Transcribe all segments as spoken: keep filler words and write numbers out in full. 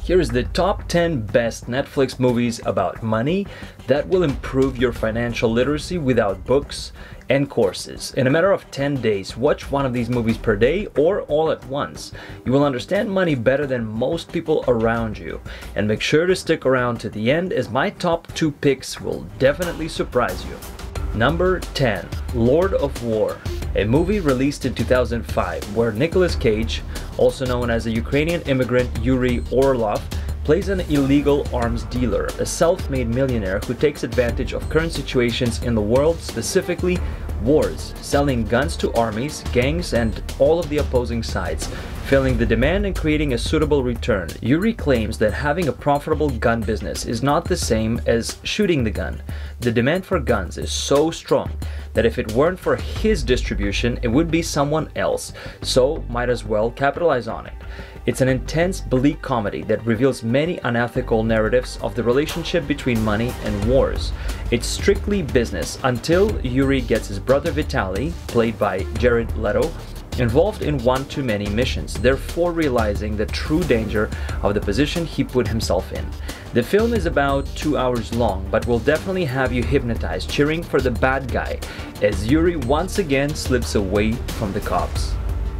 Here's the top ten best Netflix movies about money that will improve your financial literacy without books and courses. In a matter of ten days, watch one of these movies per day or all at once. You will understand money better than most people around you. And make sure to stick around to the end, as my top two picks will definitely surprise you. Number ten. Lord of War, a movie released in two thousand five where Nicolas Cage, also known as the Ukrainian immigrant Yuri Orlov, plays an illegal arms dealer, a self-made millionaire who takes advantage of current situations in the world, specifically wars, selling guns to armies, gangs, and all of the opposing sides, filling the demand and creating a suitable return. Yuri claims that having a profitable gun business is not the same as shooting the gun. The demand for guns is so strong that if it weren't for his distribution, it would be someone else, so might as well capitalize on it. It's an intense, bleak comedy that reveals many unethical narratives of the relationship between money and wars. It's strictly business until Yuri gets his brother Vitaly, played by Jared Leto, involved in one too many missions, therefore realizing the true danger of the position he put himself in. The film is about two hours long, but will definitely have you hypnotized, cheering for the bad guy, as Yuri once again slips away from the cops.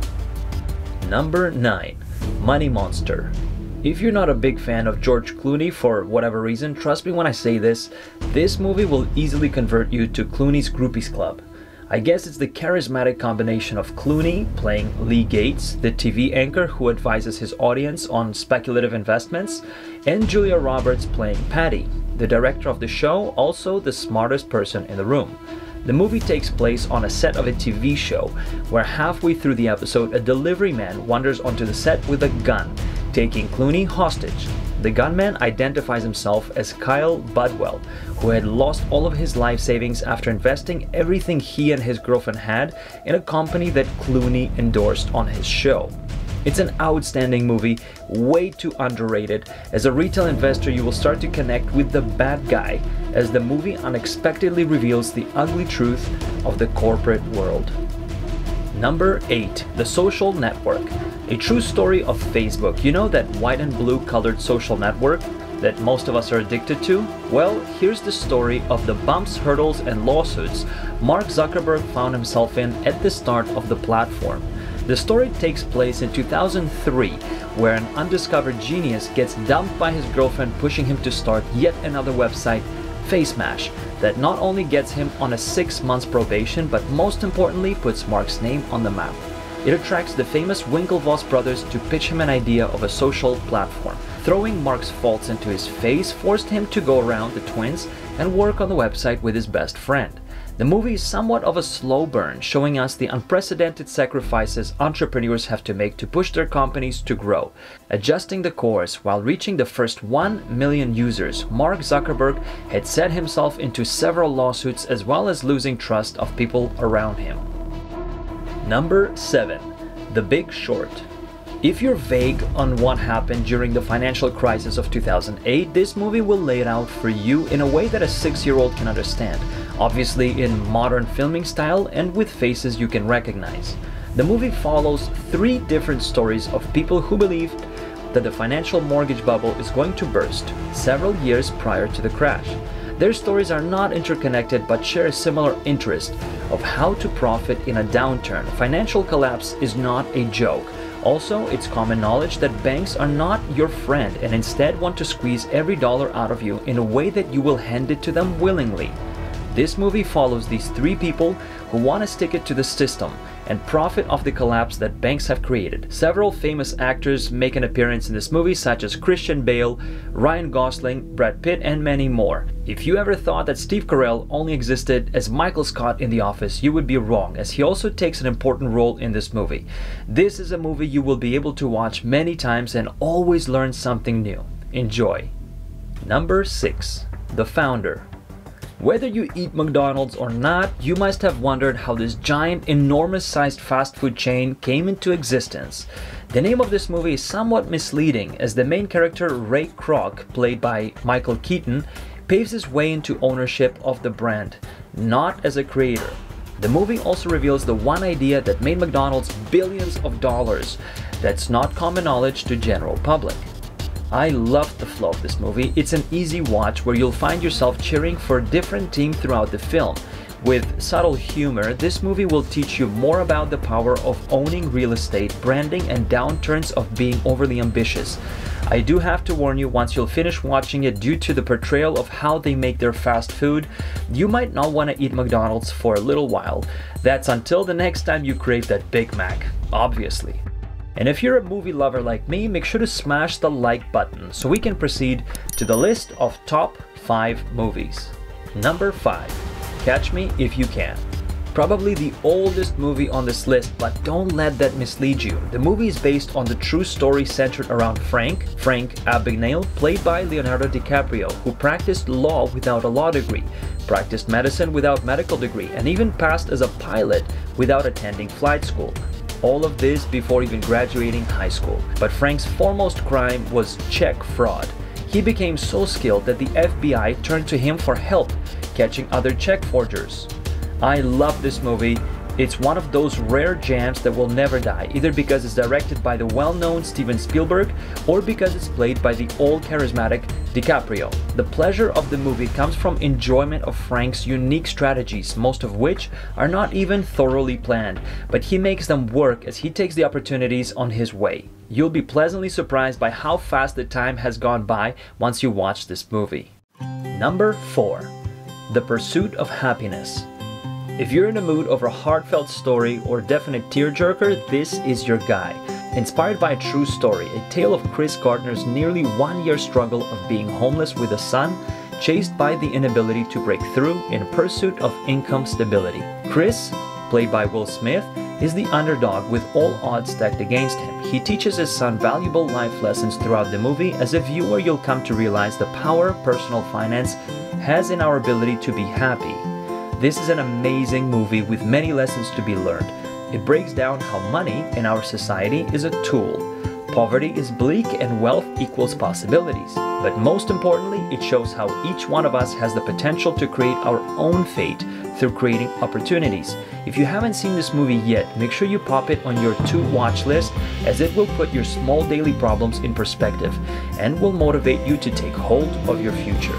Number nine. Money Monster. If you're not a big fan of George Clooney for whatever reason, trust me when I say this, this movie will easily convert you to Clooney's Groupies Club. I guess it's the charismatic combination of Clooney playing Lee Gates, the T V anchor who advises his audience on speculative investments, and Julia Roberts playing Patty, the director of the show, also the smartest person in the room. The movie takes place on a set of a T V show, where halfway through the episode a delivery man wanders onto the set with a gun, taking Clooney hostage. The gunman identifies himself as Kyle Budwell, who had lost all of his life savings after investing everything he and his girlfriend had in a company that Clooney endorsed on his show. It's an outstanding movie, way too underrated. As a retail investor, you will start to connect with the bad guy as the movie unexpectedly reveals the ugly truth of the corporate world. Number eight. The Social Network. A true story of Facebook. You know that white and blue colored social network that most of us are addicted to? Well, here's the story of the bumps, hurdles, and lawsuits Mark Zuckerberg found himself in at the start of the platform. The story takes place in two thousand three, where an undiscovered genius gets dumped by his girlfriend, pushing him to start yet another website, FaceMash, that not only gets him on a six months probation, but most importantly puts Mark's name on the map. It attracts the famous Winklevoss brothers to pitch him an idea of a social platform. Throwing Mark's faults into his face forced him to go around the twins and work on the website with his best friend. The movie is somewhat of a slow burn, showing us the unprecedented sacrifices entrepreneurs have to make to push their companies to grow. Adjusting the course while reaching the first one million users, Mark Zuckerberg had set himself into several lawsuits as well as losing trust of people around him. Number seven. The Big Short. If you're vague on what happened during the financial crisis of two thousand eight, this movie will lay it out for you in a way that a six-year-old can understand, obviously in modern filming style and with faces you can recognize. The movie follows three different stories of people who believed that the financial mortgage bubble is going to burst several years prior to the crash. Their stories are not interconnected but share a similar interest of how to profit in a downturn. Financial collapse is not a joke. Also, it's common knowledge that banks are not your friend and instead want to squeeze every dollar out of you in a way that you will hand it to them willingly. This movie follows these three people who want to stick it to the system and profit off the collapse that banks have created. Several famous actors make an appearance in this movie, such as Christian Bale, Ryan Gosling, Brad Pitt, and many more. If you ever thought that Steve Carell only existed as Michael Scott in The Office, you would be wrong, as he also takes an important role in this movie. This is a movie you will be able to watch many times and always learn something new. Enjoy. Number six. The Founder. Whether you eat McDonald's or not, you must have wondered how this giant, enormous-sized fast food chain came into existence. The name of this movie is somewhat misleading, as the main character, Ray Kroc, played by Michael Keaton, paves his way into ownership of the brand, not as a creator. The movie also reveals the one idea that made McDonald's billions of dollars that's not common knowledge to general public. I loved the flow of this movie. It's an easy watch where you'll find yourself cheering for a different team throughout the film. With subtle humor, this movie will teach you more about the power of owning real estate, branding, and downturns of being overly ambitious. I do have to warn you, once you'll finish watching it, due to the portrayal of how they make their fast food, you might not want to eat McDonald's for a little while. That's until the next time you crave that Big Mac, obviously. And if you're a movie lover like me, make sure to smash the like button so we can proceed to the list of top five movies. Number five, Catch Me If You Can. Probably the oldest movie on this list, but don't let that mislead you. The movie is based on the true story centered around Frank, Frank Abagnale, played by Leonardo DiCaprio, who practiced law without a law degree, practiced medicine without medical degree, and even passed as a pilot without attending flight school. All of this before even graduating high school. But Frank's foremost crime was check fraud. He became so skilled that the F B I turned to him for help catching other check forgers. I love this movie. It's one of those rare gems that will never die, either because it's directed by the well-known Steven Spielberg or because it's played by the old charismatic DiCaprio. The pleasure of the movie comes from enjoyment of Frank's unique strategies, most of which are not even thoroughly planned, but he makes them work as he takes the opportunities on his way. You'll be pleasantly surprised by how fast the time has gone by once you watch this movie. Number four, The Pursuit of Happiness. If you're in the mood over a heartfelt story or definite tearjerker, this is your guy. Inspired by a true story, a tale of Chris Gardner's nearly one-year struggle of being homeless with a son, chased by the inability to break through in pursuit of income stability. Chris, played by Will Smith, is the underdog with all odds stacked against him. He teaches his son valuable life lessons throughout the movie. As a viewer, you'll come to realize the power personal finance has in our ability to be happy. This is an amazing movie with many lessons to be learned. It breaks down how money in our society is a tool. Poverty is bleak and wealth equals possibilities. But most importantly, it shows how each one of us has the potential to create our own fate through creating opportunities. If you haven't seen this movie yet, make sure you pop it on your to-watch list, as it will put your small daily problems in perspective and will motivate you to take hold of your future.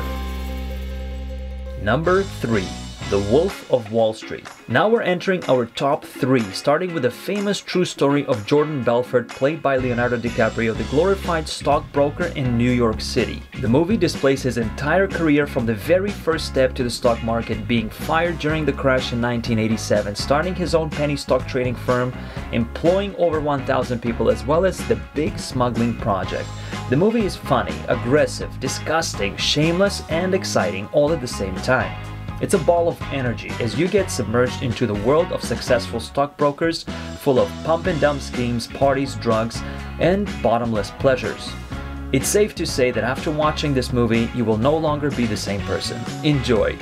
Number three. The Wolf of Wall Street. Now we're entering our top three, starting with the famous true story of Jordan Belfort, played by Leonardo DiCaprio, the glorified stockbroker in New York City. The movie displays his entire career from the very first step to the stock market, being fired during the crash in nineteen eighty-seven, starting his own penny stock trading firm, employing over one thousand people, as well as the big smuggling project. The movie is funny, aggressive, disgusting, shameless, and exciting all at the same time. It's a ball of energy as you get submerged into the world of successful stockbrokers, full of pump and dump schemes, parties, drugs, and bottomless pleasures. It's safe to say that after watching this movie, you will no longer be the same person. Enjoy!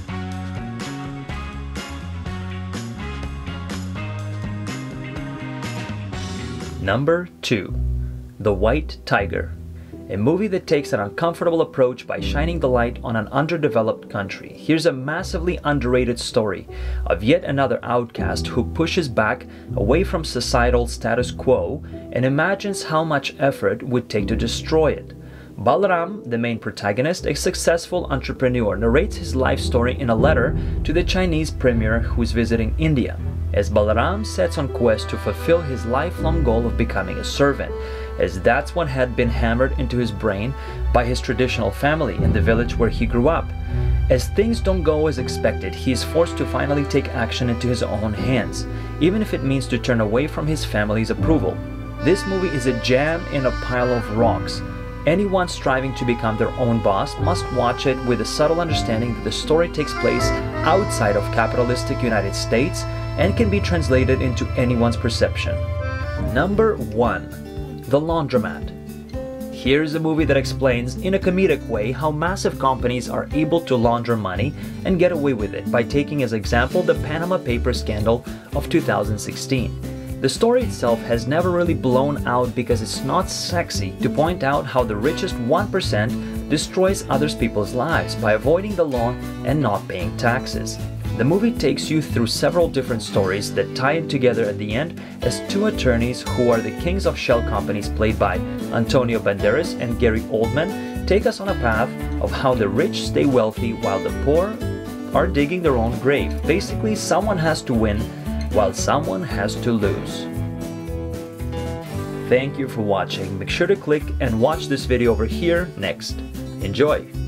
Number two. The White Tiger. A movie that takes an uncomfortable approach by shining the light on an underdeveloped country. Here's a massively underrated story of yet another outcast who pushes back away from societal status quo and imagines how much effort it would take to destroy it. Balaram, the main protagonist, a successful entrepreneur, narrates his life story in a letter to the Chinese premier who's visiting India, as Balaram sets on quest to fulfill his lifelong goal of becoming a servant, as that's what had been hammered into his brain by his traditional family in the village where he grew up. As things don't go as expected, he is forced to finally take action into his own hands, even if it means to turn away from his family's approval. This movie is a gem in a pile of rocks. Anyone striving to become their own boss must watch it with a subtle understanding that the story takes place outside of capitalistic United States and can be translated into anyone's perception. Number one. The Laundromat. Here's a movie that explains in a comedic way how massive companies are able to launder money and get away with it by taking as example the Panama Papers scandal of two thousand sixteen. The story itself has never really blown out because it's not sexy to point out how the richest one percent destroys other people's lives by avoiding the law and not paying taxes. The movie takes you through several different stories that tie in together at the end as two attorneys who are the kings of shell companies, played by Antonio Banderas and Gary Oldman, take us on a path of how the rich stay wealthy while the poor are digging their own grave. Basically, someone has to win while someone has to lose. Thank you for watching. Make sure to click and watch this video over here next. Enjoy!